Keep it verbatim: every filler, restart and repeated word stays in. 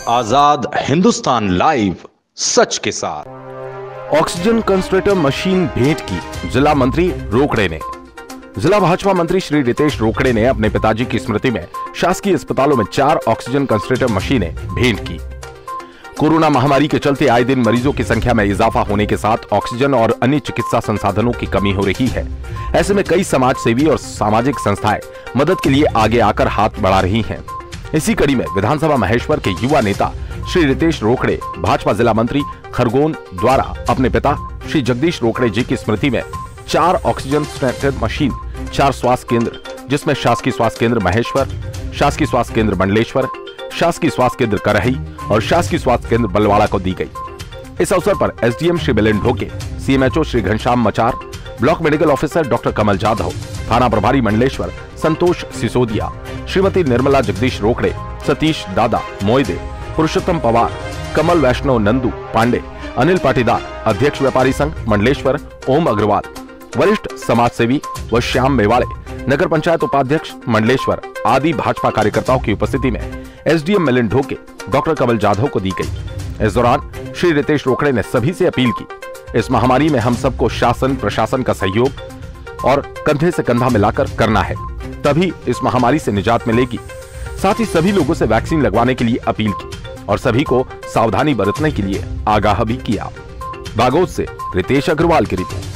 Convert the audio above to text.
आजाद Hindustan live, सच के साथ। Oxygen concentrator machine भेंट की जिला मंत्री रोकड़े ने। जिला भाजपा मंत्री श्री रितेश रोकड़े ने अपने पिताजी की स्मृति में शासकीय अस्पतालों में चार ऑक्सीजन कंसंट्रेटर मशीनें भेंट की। कोरोना महामारी के चलते आए दिन मरीजों की संख्या में इजाफा होने के साथ ऑक्सीजन और अन्य चिकित्सा संसाधनों की कमी हो रही है। ऐसे में कई समाज सेवी और सामाजिक संस्थाएं मदद के लिए आगे आकर हाथ बढ़ा रही हैं। इसी कड़ी में विधानसभा महेश्वर के युवा नेता श्री रितेश रोकड़े भाजपा जिला मंत्री खरगोन द्वारा अपने पिता श्री जगदीश रोकड़े जी की स्मृति में चार ऑक्सीजन कंसंट्रेटर मशीन, चार स्वास्थ्य केंद्र जिसमें शासकीय स्वास्थ्य केंद्र महेश्वर, शासकीय स्वास्थ्य केंद्र मंडलेश्वर, शासकीय स्वास्थ्य केंद्र करही और शासकीय स्वास्थ्य केंद्र बलवाड़ा को दी गई। इस अवसर पर SDM Shri Milind Dhoke, CMHO Shri Ghanshyam Machar, block medical officer doctor Kamal Jadhav, थाना प्रभारी मंडलेश्वर संतोष सिसोदिया, श्रीमती निर्मला जगदीश रोकड़े, सतीश दादा मोइदे, पुरुषोत्तम पवार, कमल वैष्णव नंदू पांडे, अनिल पाटीदार, अध्यक्ष व्यापारी संघ मंडलेश्वर ओम अग्रवाल, वरिष्ठ समाज सेवी व श्याम मेवाड़े, नगर पंचायत उपाध्यक्ष मंडलेश्वर आदि भाजपा कार्यकर्ताओं की उपस्थिति में एसडीएम मिलिंद ढोके डॉक्टर कमल जाधव को दी गई। इस दौरान श्री रितेश रोकड़े ने सभी से अपील की, इस महामारी में हम सबको शासन प्रशासन का सहयोग और कंधे से कंधा मिलाकर करना है, तभी इस महामारी से निजात मिलेगी। साथ ही सभी लोगों से वैक्सीन लगवाने के लिए अपील की और सभी को सावधानी बरतने के लिए आगाह भी किया। बागोद से रितेश अग्रवाल की रिपोर्ट।